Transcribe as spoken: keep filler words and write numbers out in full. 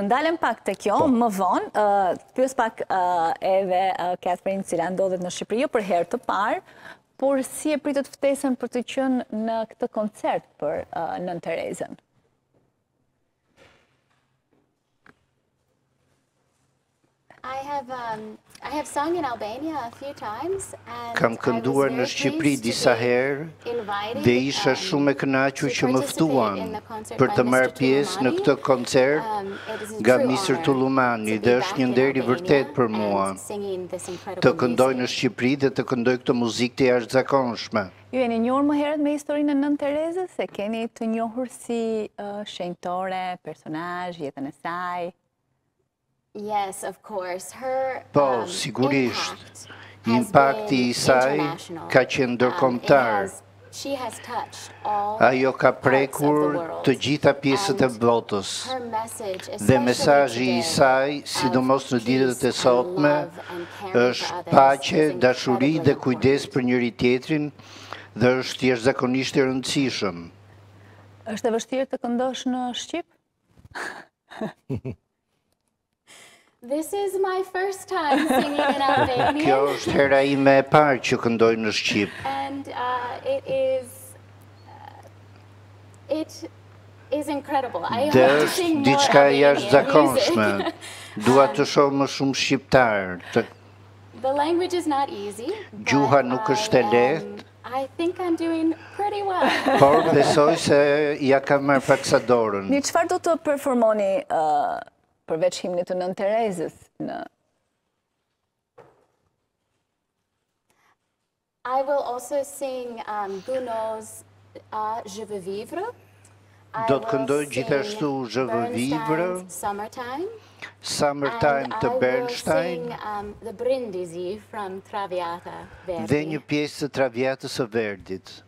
Ndalem pak të kjo, më vonë, të pyes pak edhe Catherine, cila ndodhet në Shqipëri, jo për herë të parë, por si e pritet ftesën për të qenë në këtë koncert për Nënë Terezën? I have um, I have sung in Albania a few times and Kam kënduar në Shqipëri disa herë dhe isha shumë e kënaqur që më ftuan për të marrë pjesë në këtë koncert nga mister Tullumani dhe është një nder i vërtet për mua të këndoj në Shqipëri dhe të këndoj këtë muzikë të jashtëzakonshme. Ju jeni njohur më herët me historinë e Nënë Terezës, se keni të njohur si uh, shenjtore, personazh, jetën e saj? Yes, of course. Her Po, um, sigurisht. impact has Impakti been i saj international. ka qenë ndërkombëtar. Um, it has- She has touched all Ajo ka parts of the prekur world. të gjitha pjesët e And botës. her message, Dhe especially mesazhi i today, saj, of sidomos në ditët e peace sotme, and love and caring for është others paqe, is dashuri incredibly dhe kujdes important. për njëri tjetrin dhe është jashtëzakonisht i rëndësishëm. Është e vështirë të këndosh në shqip? This is my first time singing in Albania. Kjo është hera ime e parë që këndoj në shqip. And uh, it is, uh, it is incredible. I Dhe hope to është sing more diçka Albanian jashtëzakonshme. music. Dua të shoh më shumë shqiptar. Të The language is not easy. Gjuha but nuk I është e am- lehtë. I think I'm doing pretty well. Por besoj se ja kam marrë pak sa dorën. Një çfarë do të performoni uh, përveç himnit të Nënë Terezës në I will also sing um, Gounod's uh, Je veux vivre. I Do të will këndoj sing gjithashtu Je veux vivre, Bernstein's Summertime. Summertime And të I will Bernstein sing um, The Brindisi from Traviata Verdi. dhe një pjesë të Traviatës së Verdit.